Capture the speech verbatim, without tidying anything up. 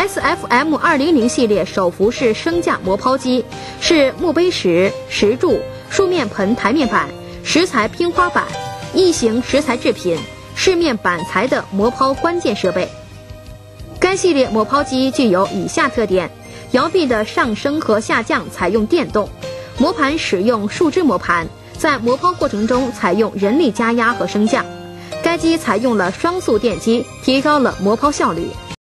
S F M 二零零系列手扶式升降磨抛机是墓碑石、石柱、竖面盆台面板、石材拼花板、异形石材制品、饰面板材的磨抛关键设备。该系列磨抛机具有以下特点：摇臂的上升和下降采用电动，磨盘使用树脂磨盘，在磨抛过程中采用人力加压和升降。该机采用了双速电机，提高了磨抛效率。